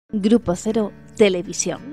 Grupo Cero Televisión.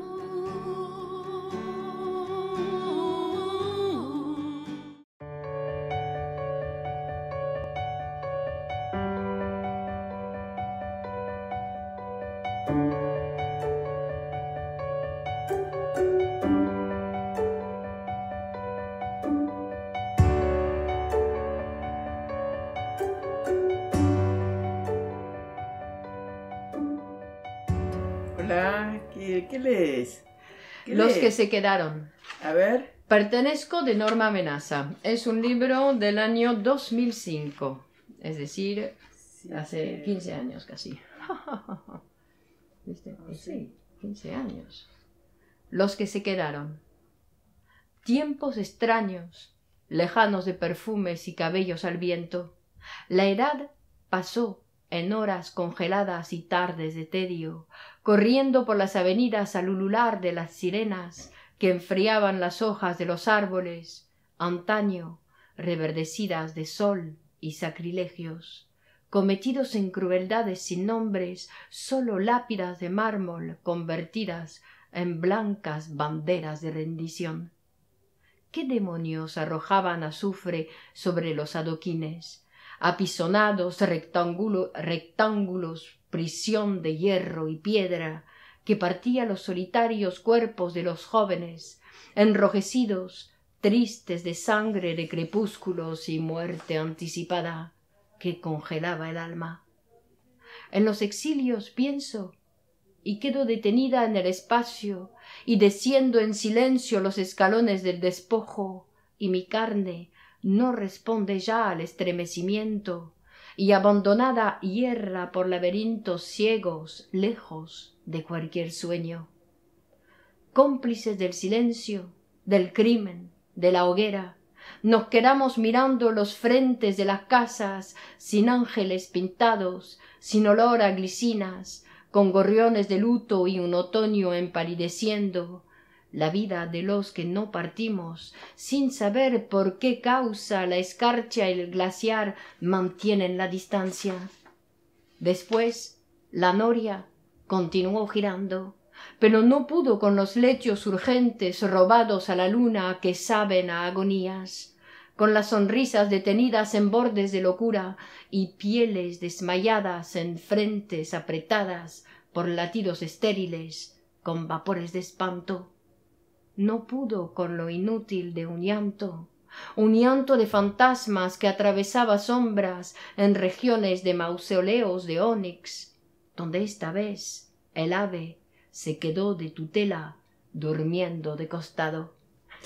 Hola, ¿qué lees? Los que se quedaron. A ver. Pertenezco de Norma Amenaza. Es un libro del año 2005. Es decir, hace 15 años casi. ¿Viste? Sí, 15 años. Los que se quedaron. Tiempos extraños, lejanos de perfumes y cabellos al viento. La edad pasó en horas congeladas y tardes de tedio, corriendo por las avenidas al ulular de las sirenas que enfriaban las hojas de los árboles, antaño reverdecidas de sol y sacrilegios, cometidos en crueldades sin nombres, sólo lápidas de mármol convertidas en blancas banderas de rendición. ¿Qué demonios arrojaban azufre sobre los adoquines? Apisonados rectángulos, prisión de hierro y piedra, que partía los solitarios cuerpos de los jóvenes, enrojecidos, tristes de sangre de crepúsculos y muerte anticipada, que congelaba el alma. En los exilios pienso, y quedo detenida en el espacio, y desciendo en silencio los escalones del despojo, y mi carne no responde ya al estremecimiento, y abandonada hierra por laberintos ciegos, lejos de cualquier sueño. Cómplices del silencio, del crimen, de la hoguera, nos quedamos mirando los frentes de las casas sin ángeles pintados, sin olor a glicinas, con gorriones de luto y un otoño empalideciendo, la vida de los que no partimos, sin saber por qué causa la escarcha y el glaciar mantienen la distancia. Después, la noria continuó girando, pero no pudo con los lechos urgentes robados a la luna que saben a agonías, con las sonrisas detenidas en bordes de locura y pieles desmayadas en frentes apretadas por latidos estériles con vapores de espanto. No pudo con lo inútil de un llanto de fantasmas que atravesaba sombras en regiones de mausoleos de ónix, donde esta vez el ave se quedó de tutela durmiendo de costado.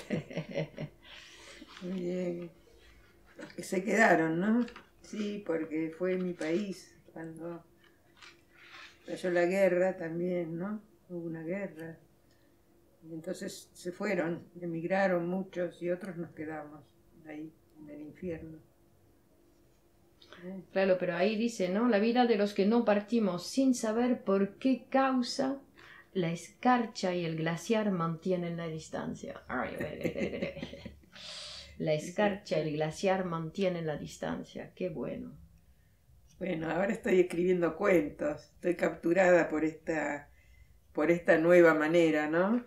Muy bien. Los que se quedaron, ¿no? Sí, porque fue mi país cuando cayó la guerra también, ¿no? Hubo una guerra. Y entonces se fueron, emigraron muchos y otros nos quedamos ahí, en el infierno. Claro, pero ahí dice, ¿no? La vida de los que no partimos sin saber por qué causa la escarcha y el glaciar mantienen la distancia. La escarcha y el glaciar mantienen la distancia. Qué bueno. Bueno, ahora estoy escribiendo cuentos. Estoy capturada por esta nueva manera, ¿no?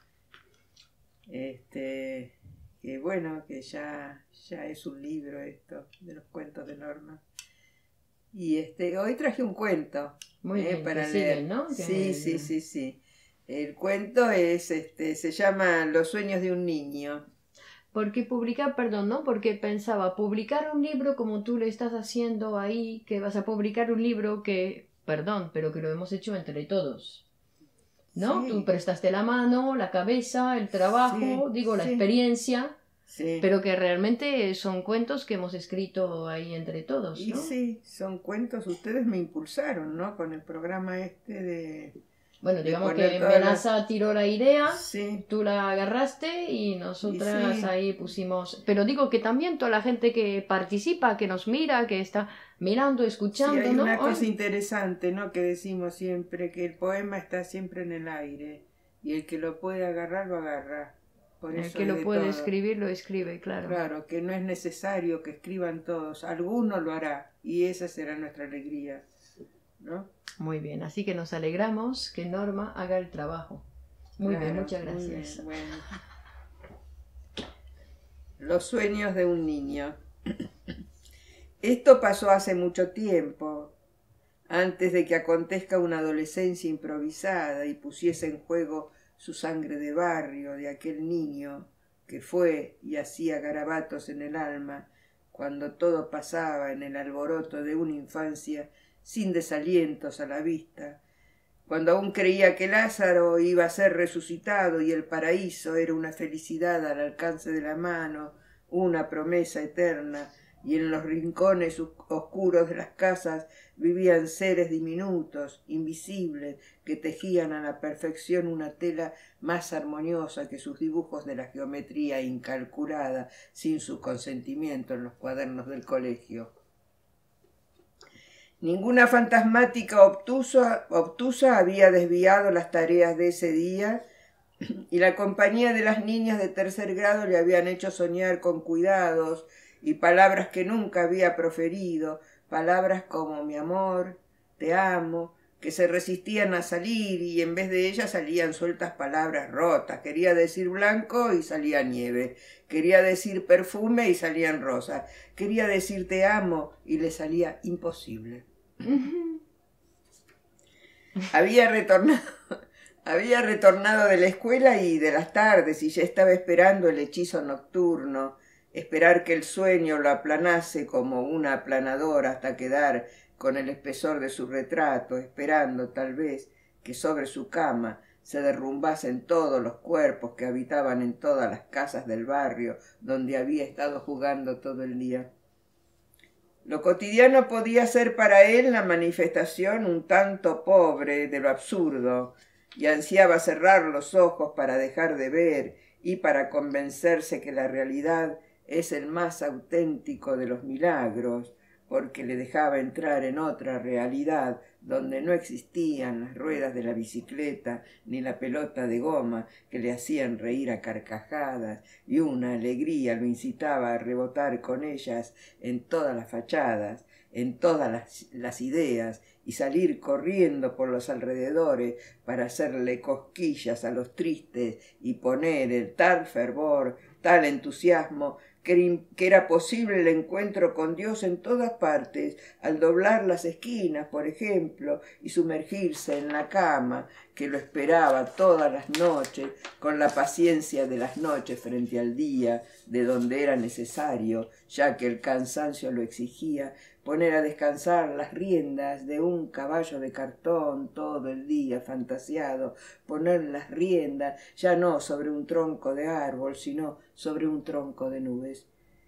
Que bueno, que ya es un libro esto, de los cuentos de Norma. Y hoy traje un cuento. Muy bien, para que leer. Siguen, ¿no? Sí. El cuento es, se llama Los sueños de un niño. Porque publicar, perdón, ¿no? Porque pensaba, publicar un libro como tú lo estás haciendo ahí, que vas a publicar un libro que, perdón, pero que lo hemos hecho entre todos. ¿No? Sí. Tú prestaste la mano, la cabeza, el trabajo, la experiencia, pero que realmente son cuentos que hemos escrito ahí entre todos, ¿no? Y sí, son cuentos, ustedes me impulsaron, ¿no? Con el programa de... Bueno, digamos que Amenaza tiró la idea, sí. Tú la agarraste y nosotras ahí pusimos... Pero digo que también toda la gente que participa, que nos mira, que está mirando, escuchando, sí, hay ¿no? una cosa interesante, ¿no? Que decimos siempre, que el poema está siempre en el aire y el que lo puede agarrar, lo agarra. Por el eso que lo puede todo. escribir, lo escribe, claro. Claro, que no es necesario que escriban todos, alguno lo hará y esa será nuestra alegría. ¿no? Muy bien, así que nos alegramos que Norma haga el trabajo. Muy bien, Claro, muchas muy gracias. bien, bueno. Los sueños de un niño. Esto pasó hace mucho tiempo, antes de que acontezca una adolescencia improvisada y pusiese en juego su sangre de barrio, de aquel niño que fue y hacía garabatos en el alma cuando todo pasaba en el alboroto de una infancia sin desalientos a la vista, cuando aún creía que Lázaro iba a ser resucitado y el paraíso era una felicidad al alcance de la mano, una promesa eterna, y en los rincones oscuros de las casas vivían seres diminutos, invisibles, que tejían a la perfección una tela más armoniosa que sus dibujos de la geometría incalculada sin su consentimiento en los cuadernos del colegio. Ninguna fantasmática obtusa había desviado las tareas de ese día, y la compañía de las niñas de tercer grado le habían hecho soñar con cuidados y palabras que nunca había proferido, palabras como mi amor, te amo, que se resistían a salir y en vez de ellas salían sueltas palabras rotas. Quería decir blanco y salía nieve, quería decir perfume y salían rosas, quería decir te amo y le salía imposible. Había retornado de la escuela y de las tardes y ya estaba esperando el hechizo nocturno, esperar que el sueño lo aplanase como una aplanadora hasta quedar con el espesor de su retrato, esperando tal vez que sobre su cama se derrumbasen todos los cuerpos que habitaban en todas las casas del barrio donde había estado jugando todo el día. Lo cotidiano podía ser para él la manifestación un tanto pobre de lo absurdo, y ansiaba cerrar los ojos para dejar de ver y para convencerse que la realidad es el más auténtico de los milagros, porque le dejaba entrar en otra realidad donde no existían las ruedas de la bicicleta ni la pelota de goma que le hacían reír a carcajadas, y una alegría lo incitaba a rebotar con ellas en todas las fachadas, en todas las ideas, y salir corriendo por los alrededores para hacerle cosquillas a los tristes y poner el tal fervor, tal entusiasmo, que era posible el encuentro con Dios en todas partes, al doblar las esquinas, por ejemplo, y sumergirse en la cama, que lo esperaba todas las noches, con la paciencia de las noches frente al día, de donde era necesario, ya que el cansancio lo exigía, poner a descansar las riendas de un caballo de cartón todo el día fantasiado, poner las riendas ya no sobre un tronco de árbol, sino sobre un tronco de nubes.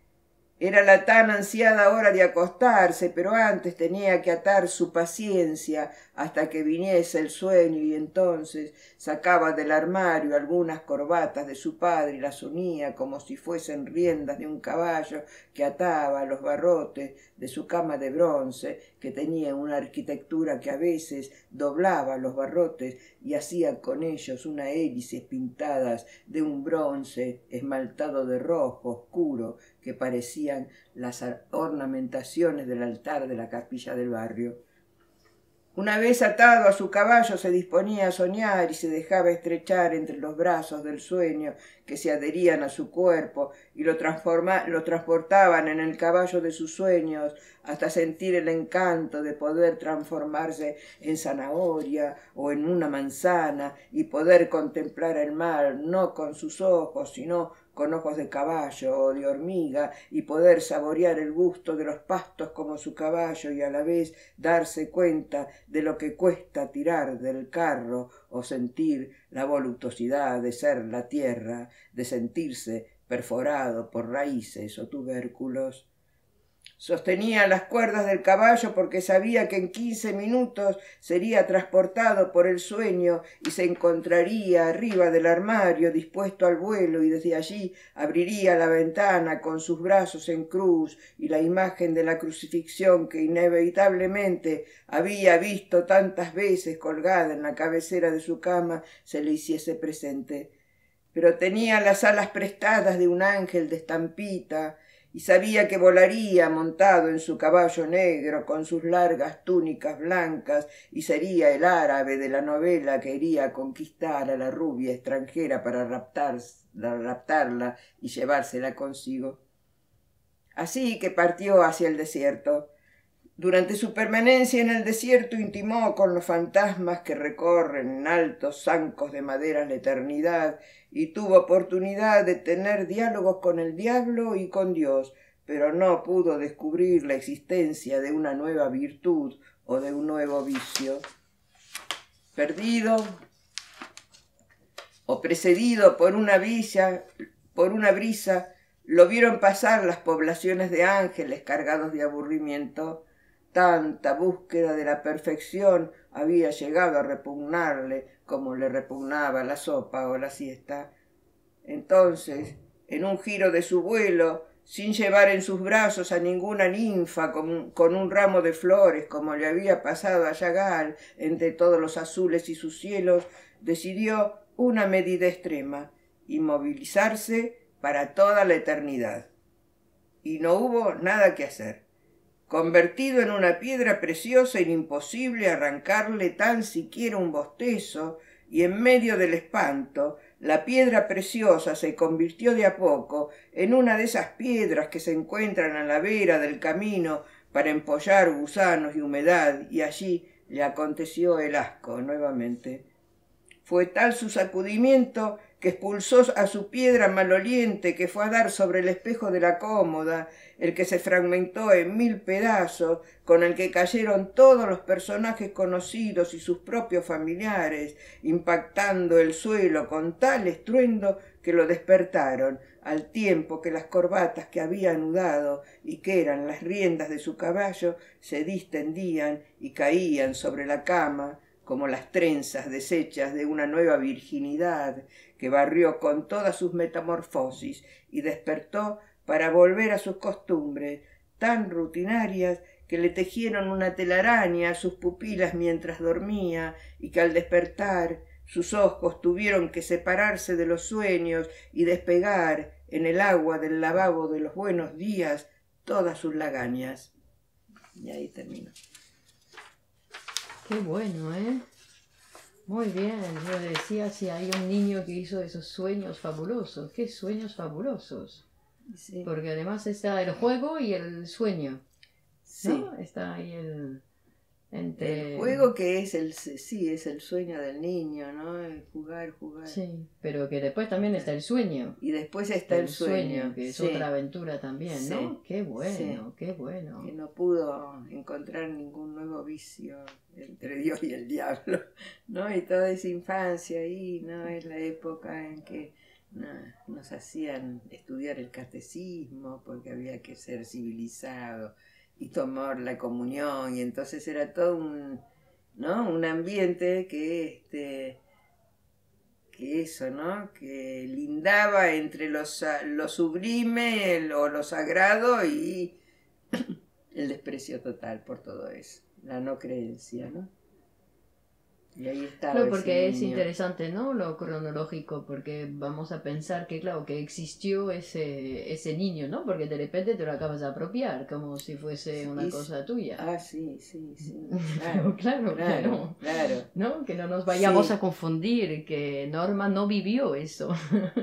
Era la tan ansiada hora de acostarse, pero antes tenía que atar su paciencia hasta que viniese el sueño, y entonces sacaba del armario algunas corbatas de su padre y las unía como si fuesen riendas de un caballo que ataba a los barrotes de su cama de bronce, que tenía una arquitectura que a veces doblaba los barrotes y hacía con ellos una hélices pintadas de un bronce esmaltado de rojo oscuro que parecían las ornamentaciones del altar de la capilla del barrio. Una vez atado a su caballo se disponía a soñar y se dejaba estrechar entre los brazos del sueño que se adherían a su cuerpo y lo transportaban en el caballo de sus sueños hasta sentir el encanto de poder transformarse en zanahoria o en una manzana y poder contemplar el mar no con sus ojos sino con ojos de caballo o de hormiga, y poder saborear el gusto de los pastos como su caballo y a la vez darse cuenta de lo que cuesta tirar del carro o sentir la voluptuosidad de ser la tierra, de sentirse perforado por raíces o tubérculos. Sostenía las cuerdas del caballo porque sabía que en 15 minutos sería transportado por el sueño y se encontraría arriba del armario dispuesto al vuelo, y desde allí abriría la ventana con sus brazos en cruz y la imagen de la crucifixión que inevitablemente había visto tantas veces colgada en la cabecera de su cama se le hiciese presente. Pero tenía las alas prestadas de un ángel de estampita y sabía que volaría montado en su caballo negro con sus largas túnicas blancas y sería el árabe de la novela que iría a conquistar a la rubia extranjera para raptarla y llevársela consigo. Así que partió hacia el desierto. Durante su permanencia en el desierto intimó con los fantasmas que recorren en altos zancos de madera la eternidad y tuvo oportunidad de tener diálogos con el diablo y con Dios, pero no pudo descubrir la existencia de una nueva virtud o de un nuevo vicio. Perdido o precedido por una brisa, lo vieron pasar las poblaciones de ángeles cargados de aburrimiento. Tanta búsqueda de la perfección había llegado a repugnarle como le repugnaba la sopa o la siesta. Entonces, en un giro de su vuelo, sin llevar en sus brazos a ninguna ninfa con un ramo de flores como le había pasado a Chagall entre todos los azules y sus cielos, decidió una medida extrema: inmovilizarse para toda la eternidad. Y no hubo nada que hacer. Convertido en una piedra preciosa, era imposible arrancarle tan siquiera un bostezo, y en medio del espanto, la piedra preciosa se convirtió de a poco en una de esas piedras que se encuentran a la vera del camino para empollar gusanos y humedad, y allí le aconteció el asco nuevamente. Fue tal su sacudimiento que expulsó a su piedra maloliente, que fue a dar sobre el espejo de la cómoda, el que se fragmentó en 1000 pedazos, con el que cayeron todos los personajes conocidos y sus propios familiares, impactando el suelo con tal estruendo que lo despertaron, al tiempo que las corbatas que había anudado y que eran las riendas de su caballo se distendían y caían sobre la cama, como las trenzas deshechas de una nueva virginidad que barrió con todas sus metamorfosis y despertó para volver a sus costumbres tan rutinarias que le tejieron una telaraña a sus pupilas mientras dormía y que al despertar sus ojos tuvieron que separarse de los sueños y despegar en el agua del lavabo de los buenos días todas sus lagañas. Y ahí termino. Qué bueno, ¿eh? Muy bien, yo decía si hay un niño que hizo esos sueños fabulosos. ¡Qué sueños fabulosos! Sí. Porque además está el juego y el sueño, Sí. ¿no? Está ahí entre... El juego que es el sueño del niño, ¿no? El jugar. Sí, pero que después también está el sueño. Y después está el sueño. Que es sí. otra aventura también, ¿no? Sí. Qué bueno, Sí. qué bueno. Que no pudo encontrar ningún nuevo vicio entre Dios y el diablo, ¿no? Y toda esa infancia ahí, ¿no? Es la época en que nos hacían estudiar el catecismo porque había que ser civilizado y tomar la comunión, y entonces era todo un ambiente que eso, ¿no? Que lindaba entre lo sublime o lo sagrado y el desprecio total por todo eso, la no creencia, ¿no? Y ahí estaba Claro, porque ese es niño. interesante, ¿no? Lo cronológico, porque vamos a pensar que, claro, que existió ese niño, ¿no? Porque de repente te lo acabas de apropiar, como si fuese una cosa tuya. Ah, sí, Claro. ¿No? Que no nos vayamos a confundir, que Norma no vivió eso.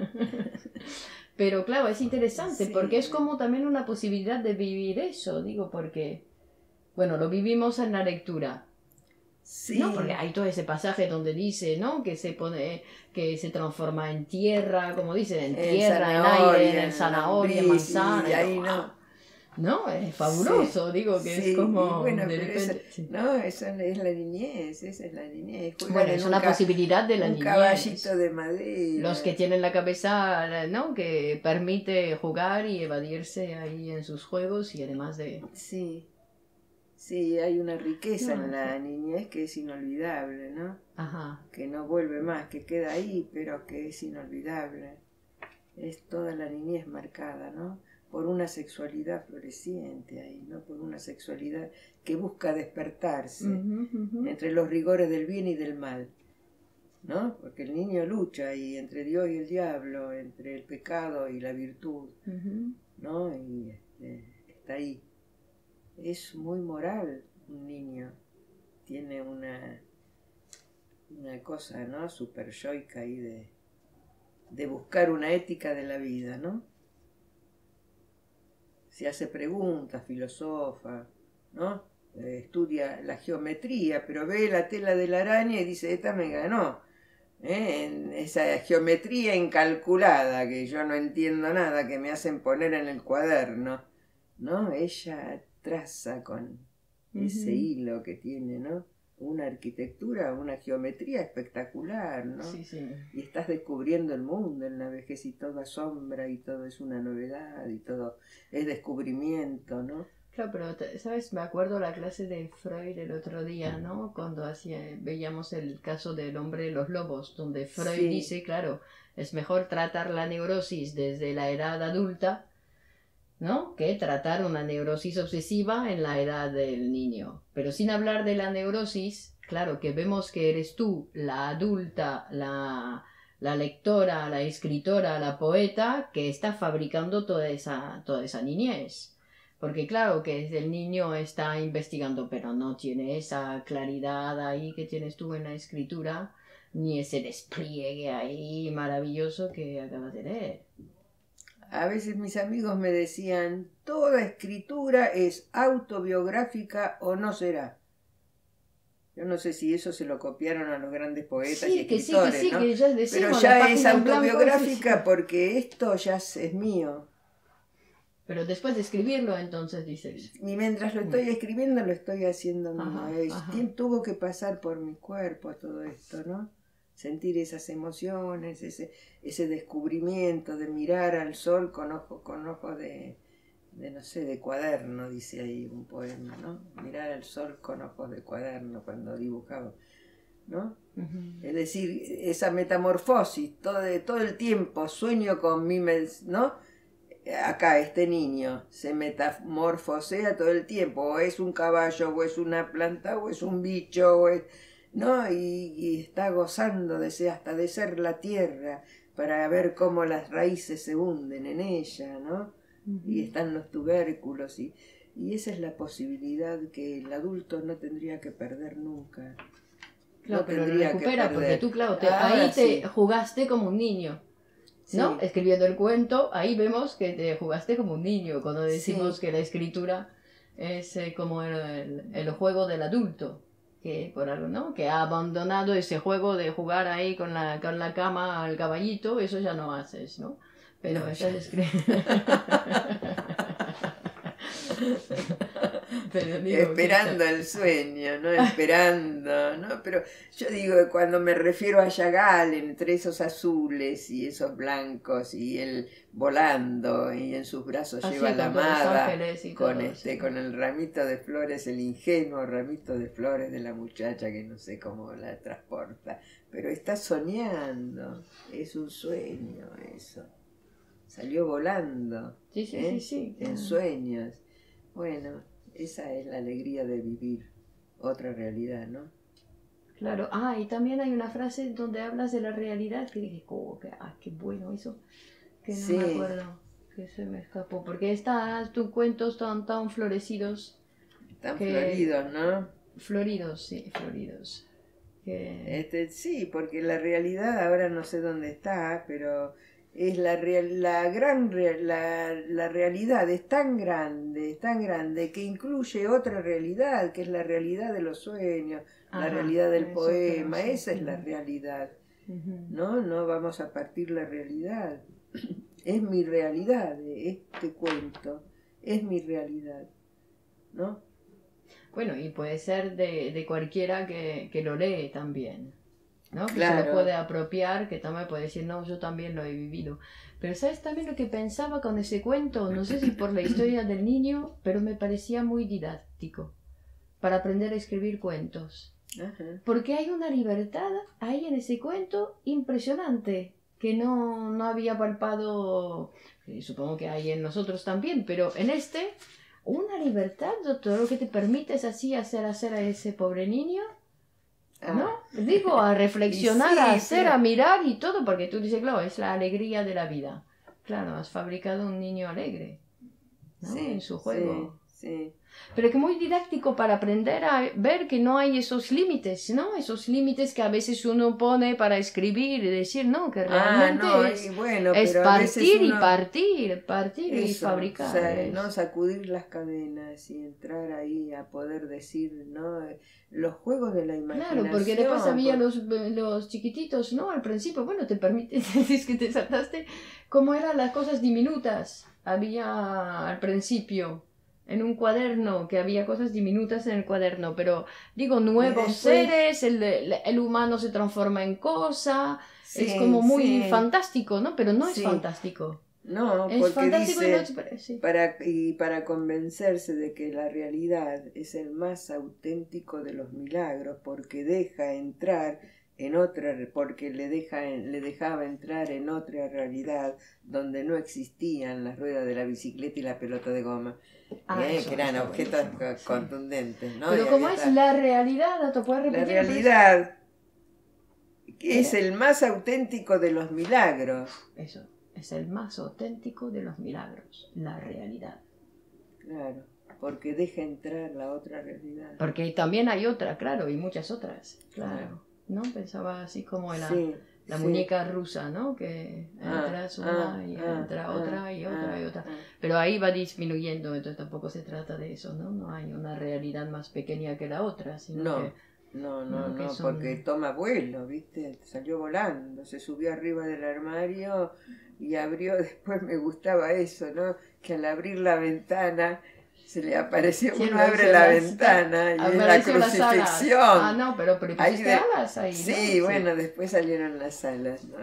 Pero claro, es interesante, porque es como también una posibilidad de vivir eso, digo, porque, bueno, lo vivimos en la lectura. Sí. No, porque hay todo ese pasaje donde dice, ¿no? Que se transforma en tierra, como dicen, en tierra, en aire, en zanahoria, en manzana. Y ahí no, es fabuloso, digo que es como bueno, de repente. Esa es la niñez, Juegan bueno, es una posibilidad de la un niñez. Caballito de madera. Los que tienen la cabeza, ¿no? Que permite jugar y evadirse ahí en sus juegos y además de... Sí, hay una riqueza en la niñez que es inolvidable, ¿no? Ajá. Que no vuelve más, que queda ahí, pero que es inolvidable. Es toda la niñez marcada, ¿no? Por una sexualidad floreciente ahí, ¿no? Por una sexualidad que busca despertarse entre los rigores del bien y del mal. ¿no? Porque el niño lucha y entre Dios y el diablo, entre el pecado y la virtud, ¿no? Y está ahí. Es muy moral un niño. Tiene una cosa, ¿no? Super yoica ahí de buscar una ética de la vida, ¿no? Se hace preguntas, filosofa, ¿no? Estudia la geometría, pero ve la tela de la araña y dice, esta me ganó. En esa geometría incalculada que yo no entiendo nada, que me hacen poner en el cuaderno, ¿no? Ella traza con ese hilo que tiene, ¿no? Una arquitectura, una geometría espectacular, ¿no? Sí, sí. Y estás descubriendo el mundo en la vejez y todo asombra y todo es una novedad y todo es descubrimiento, ¿no? Claro, pero, ¿sabes? Me acuerdo la clase de Freud el otro día, ¿no? Cuando veíamos el caso del hombre de los lobos, donde Freud dice, claro, es mejor tratar la neurosis desde la edad adulta, ¿no? Que tratar una neurosis obsesiva en la edad del niño. Pero sin hablar de la neurosis, claro, que vemos que eres tú, la adulta, la lectora, la escritora, la poeta, que está fabricando toda esa niñez. Porque claro que el niño está investigando, pero no tiene esa claridad ahí que tienes tú en la escritura, ni ese despliegue ahí maravilloso que acabas de leer. A veces mis amigos me decían, toda escritura es autobiográfica o no será. Yo no sé si eso se lo copiaron a los grandes poetas y escritores, ¿no? Que ya pero ya es autobiográfica porque esto ya es mío. Pero después de escribirlo, entonces dices... Y mientras lo estoy escribiendo, lo estoy haciendo mío. Tuvo que pasar por mi cuerpo todo esto, ¿no? Sentir esas emociones, ese descubrimiento de mirar al sol con ojos de no sé, de cuaderno, dice ahí un poema, ¿no? Mirar al sol con ojos de cuaderno cuando dibujaba, ¿no? Es decir, esa metamorfosis, todo el tiempo sueño con mi, ¿no? Acá este niño se metamorfosea todo el tiempo, o es un caballo, o es una planta, o es un bicho, ¿no? Y está gozando hasta de ser la tierra para ver cómo las raíces se hunden en ella, ¿no? Y están los tubérculos y esa es la posibilidad que el adulto no tendría que perder nunca. Claro, pero lo recupera porque tú, claro, ahí te jugaste como un niño. ¿No? Sí. Escribiendo el cuento, ahí vemos que te jugaste como un niño, cuando decimos que la escritura es como el juego del adulto, que por algo, ¿no? Que ha abandonado ese juego de jugar ahí con la cama al caballito, eso ya no haces, ¿no? Pero estás escribiendo... Esperando el sueño, ¿no? Esperando, ¿no? Pero yo digo, cuando me refiero a Chagall, entre esos azules y esos blancos, y él volando, y en sus brazos lleva la amada, con el ramito de flores, el ingenuo ramito de flores de la muchacha que no sé cómo la transporta, pero está soñando, es un sueño eso. Salió volando, en sueños. Bueno, esa es la alegría de vivir otra realidad, ¿no? Claro, y también hay una frase donde hablas de la realidad que dije, qué bueno eso, que no me acuerdo, que se me escapó, porque tus cuentos tan florecidos. Tan floridos, ¿no? Floridos, sí, floridos. Sí, porque la realidad ahora no sé dónde está, pero... es la realidad es tan grande que incluye otra realidad, que es la realidad de los sueños, la realidad del poema, esa es la realidad, ¿no? No vamos a partir la realidad, es mi realidad, este cuento, es mi realidad, ¿no? Bueno, y puede ser de cualquiera que lo lee también, ¿no? Que claro. se lo puede apropiar, que también puede decir, no, yo también lo he vivido. Pero ¿sabes también lo que pensaba con ese cuento? No sé si por la historia del niño, pero me parecía muy didáctico para aprender a escribir cuentos. Porque hay una libertad ahí en ese cuento impresionante que no había palpado, supongo que hay en nosotros también, pero en una libertad, todo lo que te permite es así hacer a ese pobre niño. ¿no? Digo, a reflexionar, sí, a hacer, pero... a mirar y todo, porque tú dices, claro, es la alegría de la vida. Claro, has fabricado un niño alegre, ¿no? Sí, En su juego. sí. Pero que muy didáctico para aprender a ver que no hay esos límites, ¿no? Esos límites que a veces uno pone para escribir y decir, no, que realmente No, es, y bueno, es pero a veces partir y uno... partir y Eso, fabricar. ¿no? Sacudir las cadenas y entrar ahí a poder decir, ¿no? Los juegos de la imaginación. Claro, porque después había los chiquititos, ¿no? Al principio, bueno, te permite, es que te saltaste, cómo eran las cosas diminutas. Había al principio en un cuaderno, que había cosas diminutas en el cuaderno, pero digo, nuevos después... seres, el humano se transforma en cosa, Sí, es como muy sí, fantástico, ¿no? Pero no es sí. fantástico. No, Es porque fantástico dice, y no es... sí. para convencerse de que la realidad es el más auténtico de los milagros, porque deja entrar en otra, porque le dejaba entrar en otra realidad donde no existían las ruedas de la bicicleta y la pelota de goma, Eso que eran está objetos buenísimo, contundentes, ¿no? Pero como es la realidad, ¿te puedes repetir? La realidad es el más auténtico de los milagros. Eso, es el más auténtico de los milagros, la realidad. Claro, porque deja entrar la otra realidad. Porque también hay otra, claro, y muchas otras, claro. ¿No? Pensaba así como en la muñeca rusa, ¿no? Que entras una y entra otra y otra y otra. Pero ahí va disminuyendo, entonces tampoco se trata de eso, ¿no? No hay una realidad más pequeña que la otra, sino que... No, porque toma vuelo, ¿viste? Salió volando, se subió arriba del armario y abrió, después me gustaba eso, ¿no? Que al abrir la ventana se le apareció, Sí, uno abre la ventana y es la crucifixión. No, pero pusiste alas ahí, ¿no? Sí, bueno, después salieron las alas, ¿no?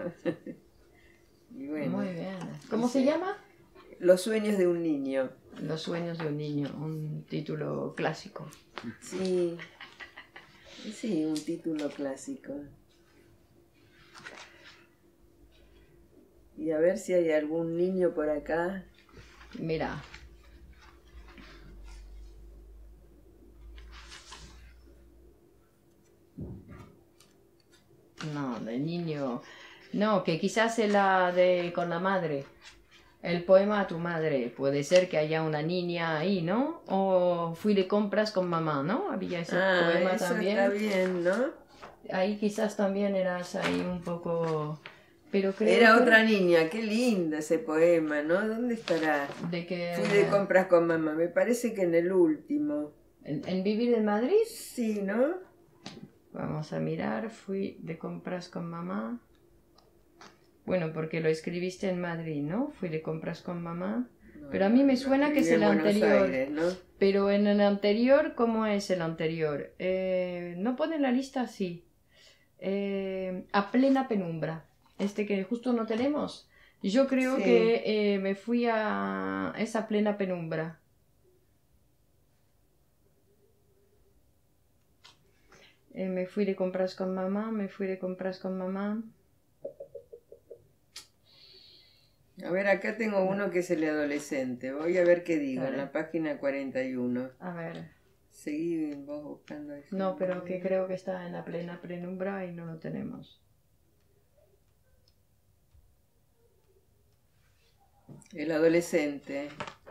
Y bueno, muy bien. ¿Cómo se llama? Los sueños de un niño. Los sueños de un niño, un título clásico. Sí. Sí, un título clásico. Y a ver si hay algún niño por acá. Mira. No, del niño. No, que quizás es la de con la madre. El poema a tu madre. Puede ser que haya una niña ahí, ¿no? O fui de compras con mamá, ¿no? Había ese poema eso también. Está bien, ¿no? Ahí quizás también eras ahí un poco... Pero creo Era que... otra niña, qué lindo ese poema, ¿no? ¿Dónde estará? De que... Fui de compras con mamá, me parece que en el último. ¿En Vivir en Madrid? Sí, ¿no? Vamos a mirar, fui de compras con mamá. Bueno, porque lo escribiste en Madrid, ¿no? Fui de compras con mamá. No, pero a mí me suena que es el anterior. Aires, ¿no? Pero en el anterior, ¿cómo es el anterior? No pone en la lista así. A plena penumbra. Este que justo no tenemos. Yo creo que me fui a esa plena penumbra. Me fui de compras con mamá, me fui de compras con mamá. A ver, acá tengo uno que es el adolescente. Voy a ver qué digo, Dale. en la página 41. A ver. Seguí vos buscando eso. No, pero que creo que está en la plena penumbra y no lo tenemos. El adolescente.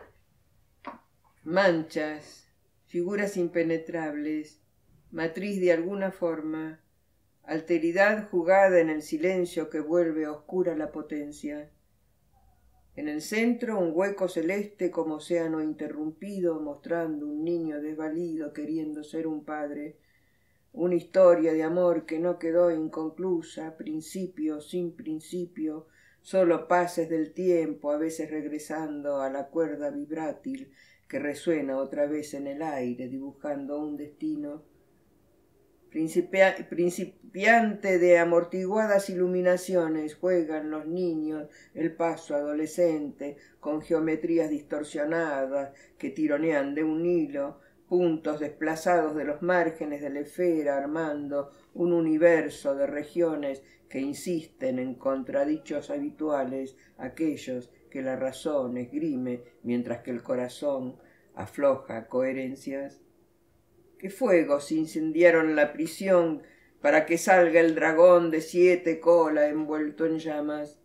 Manchas, figuras impenetrables, matriz de alguna forma, alteridad jugada en el silencio que vuelve oscura la potencia. En el centro un hueco celeste como océano interrumpido, mostrando un niño desvalido queriendo ser un padre. Una historia de amor que no quedó inconclusa, principio sin principio, solo pases del tiempo, a veces regresando a la cuerda vibrátil que resuena otra vez en el aire, dibujando un destino. Principiante de amortiguadas iluminaciones, juegan los niños el paso adolescente con geometrías distorsionadas que tironean de un hilo, puntos desplazados de los márgenes de la esfera, armando un universo de regiones que insisten en contradichos habituales, aquellos que la razón esgrime mientras que el corazón afloja coherencias. ¿Qué fuegos incendiaron la prisión para que salga el dragón de 7 colas envuelto en llamas.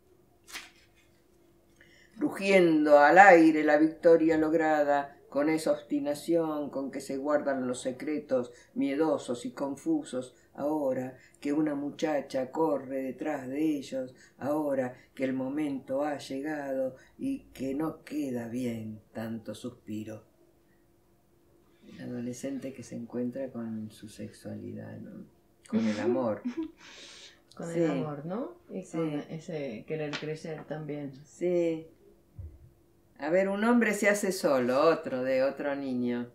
Rugiendo al aire la victoria lograda, con esa obstinación con que se guardan los secretos miedosos y confusos, ahora que una muchacha corre detrás de ellos, ahora que el momento ha llegado y que no queda bien tanto suspiro. El adolescente que se encuentra con su sexualidad, ¿no? Con el amor. Con Sí. el amor, ¿no? Y Sí. con ese querer crecer también. Sí. A ver, un hombre se hace solo, otro de otro niño.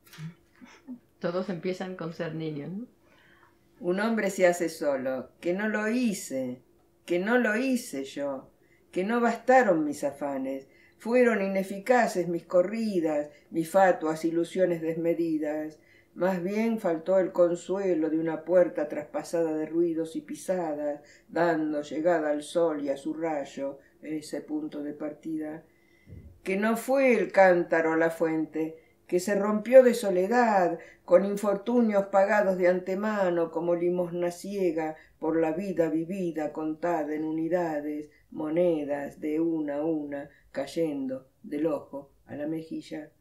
Todos empiezan con ser niños, ¿no? Un hombre se hace solo, que no lo hice yo, que no bastaron mis afanes, fueron ineficaces mis corridas, mis fatuas ilusiones desmedidas. Más bien faltó el consuelo de una puerta traspasada de ruidos y pisadas, dando llegada al sol y a su rayo, ese punto de partida. Que no fue el cántaro la fuente, que se rompió de soledad, con infortunios pagados de antemano, como limosna ciega por la vida vivida contada en unidades, monedas de una a una, cayendo del ojo a la mejilla.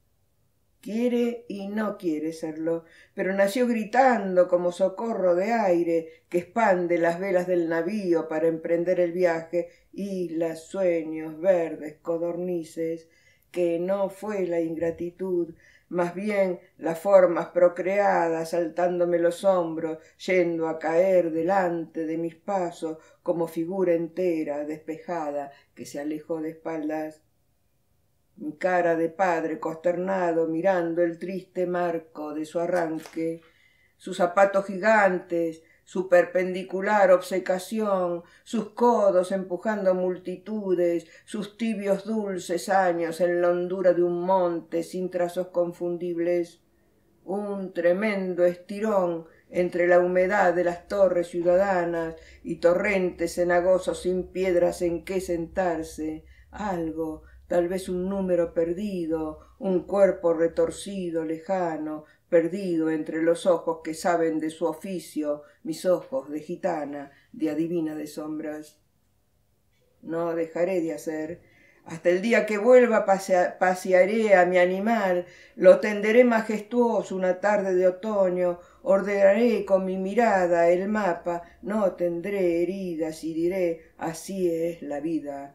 Quiere y no quiere serlo, pero nació gritando como socorro de aire que expande las velas del navío para emprender el viaje, islas, sueños, verdes, codornices, que no fue la ingratitud, más bien las formas procreadas saltándome los hombros, yendo a caer delante de mis pasos como figura entera, despejada, que se alejó de espaldas. Mi cara de padre consternado mirando el triste marco de su arranque, sus zapatos gigantes, su perpendicular obcecación, sus codos empujando multitudes, sus tibios dulces años en la hondura de un monte sin trazos confundibles, un tremendo estirón entre la humedad de las torres ciudadanas y torrentes cenagosos sin piedras en que sentarse, algo, tal vez un número perdido, un cuerpo retorcido, lejano, perdido entre los ojos que saben de su oficio, mis ojos de gitana, de adivina de sombras. No dejaré de hacer. Hasta el día que vuelva pasearé a mi animal, lo tenderé majestuoso una tarde de otoño, ordenaré con mi mirada el mapa, no tendré heridas y diré, así es la vida,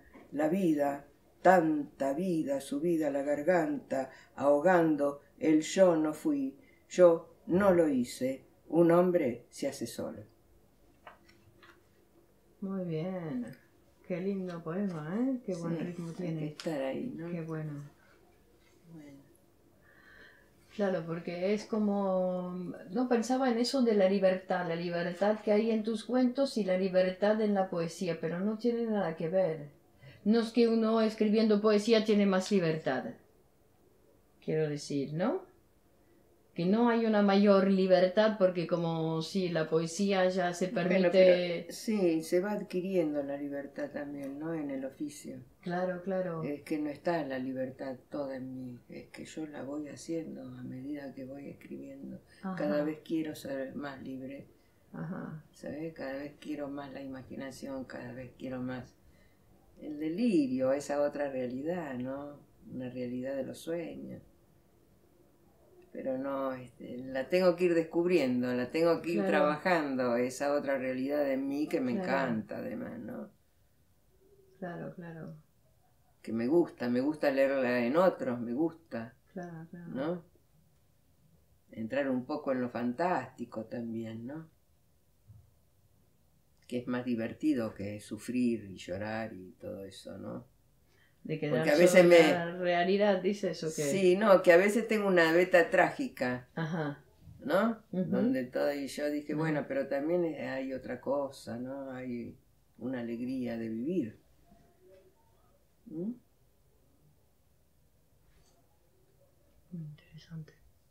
tanta vida subida a la garganta, ahogando el yo no fui, yo no lo hice, un hombre se hace solo. Muy bien. Qué lindo poema, ¿eh? Qué buen ritmo tiene. Hay que estar ahí, ¿no? Qué bueno. Bueno. Claro, porque es como... No pensaba en eso de la libertad que hay en tus cuentos y la libertad en la poesía, pero no tiene nada que ver. No es que uno escribiendo poesía tiene más libertad, quiero decir, ¿no? Que no hay una mayor libertad porque como si la poesía ya se permite... Bueno, pero sí, se va adquiriendo la libertad también, ¿no? En el oficio. Claro, claro. Es que no está la libertad toda en mí, es que yo la voy haciendo a medida que voy escribiendo. Ajá. Cada vez quiero ser más libre, Ajá. ¿sabes? Cada vez quiero más la imaginación, cada vez quiero más el delirio, esa otra realidad, ¿no? Una realidad de los sueños. Pero no, la tengo que ir descubriendo, la tengo que ir Claro. trabajando, esa otra realidad en mí que me Claro. encanta además, ¿no? Claro, claro. Que me gusta leerla en otros, me gusta, Claro, claro. ¿no? Entrar un poco en lo fantástico también, ¿no? Que es más divertido que sufrir y llorar y todo eso, ¿no? De Porque quedar a veces solo me- en la realidad, dices, ¿o qué? Sí, no, que a veces tengo una beta trágica, Ajá. ¿no? Ujú. Donde todo, y yo dije, Ujú. bueno, pero también hay otra cosa, ¿no? Hay una alegría de vivir. ¿Mm? Interesante.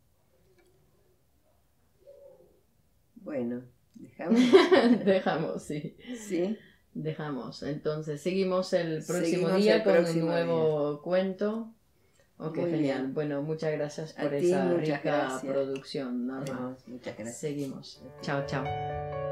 Bueno, dejamos. Dejamos, sí. Sí, Dejamos. Entonces, seguimos el próximo Seguimos día el con próximo un nuevo cuento Ok, Muy genial. bien. Bueno, muchas gracias A por ti, esa muchas rica gracias. producción, Norma. Muchas gracias. Seguimos. Chao, chao.